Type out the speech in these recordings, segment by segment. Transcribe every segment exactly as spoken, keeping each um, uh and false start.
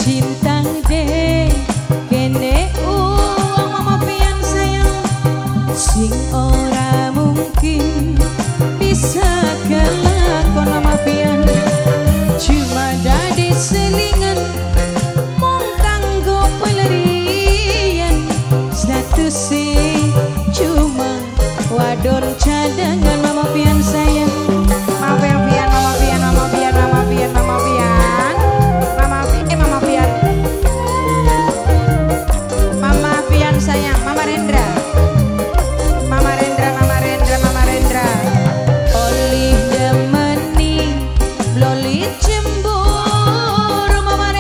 cinta deh kene uang mama pian sayang sing ora mungkin bisa kelakon mama pian cuma dadi selingan mong kanggo pelarian status cuma wadon cadangan mama pian sayang mama pian pian mama pian mama pian mama pian mama pian mama pian eh mama pian mama pian sayang mama Rendra mama Rendra mama Rendra mama Rendra olih demeni bloli cemburu mama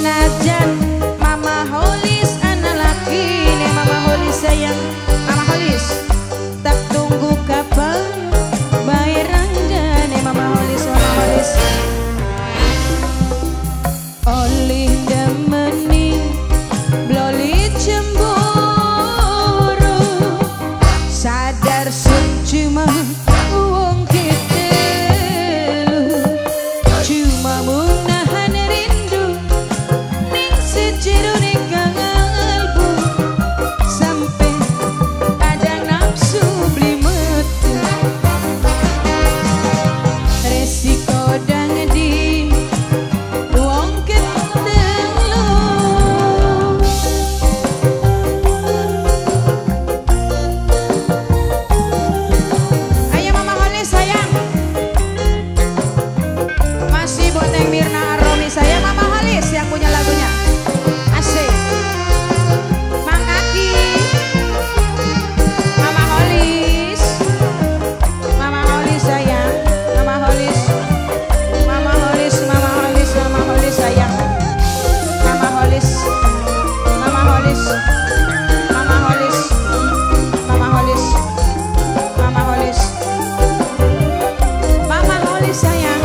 senajan Mama Holis anak laki nih Mama Holis sayang Mama Holis tak tunggu kapan bayar rangga nih Mama Holis Mama Holis oleh demeni bloli cemburu sadar sun cuma wong kita cuma menahan rindu ning sejero ning kalbu sampai ada nafsu beli metu resiko dan di wong ketelu ayo Mama Holis sayang masih buat Neng Mirna Aromi saya Mama Holis yang punya lagunya asik Mang Aki Mama Holis Mama Holis sayang Mama Holis Mama Holis Mama Holis Mama Holis sayang Mama Holis Mama Holis Mama Holis Mama Holis Mama Holis Mama Holis sayang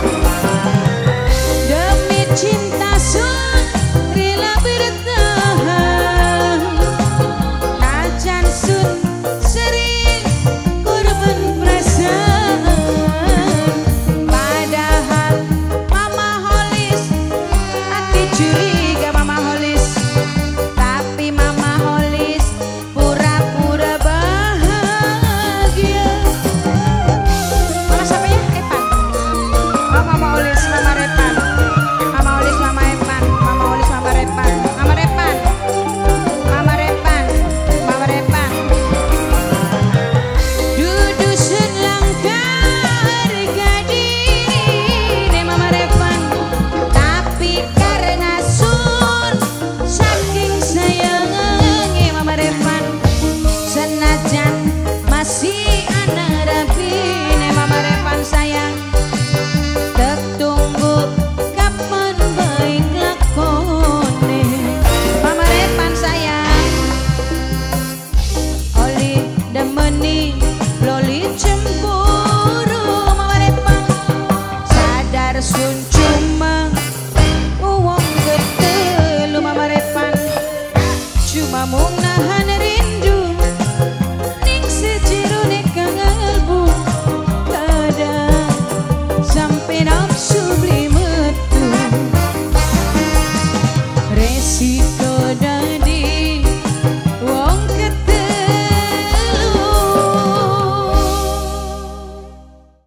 demi cinta sun rela bertahan najan sun sering korban perasaan padahal Mama Holis hati curiga Mama Holis tapi Mama Holis pura-pura bahagia Mama siapa ya? Epan oh Mama Holis Mama Repan Mama Holis Mama Epan Mama Holis Mama Repan Mama Repan Mama Repan Mama Repan dudu sun langkah harga diri nih Mama Repan tapi karena sun saking sayangnya Mama Repan senajan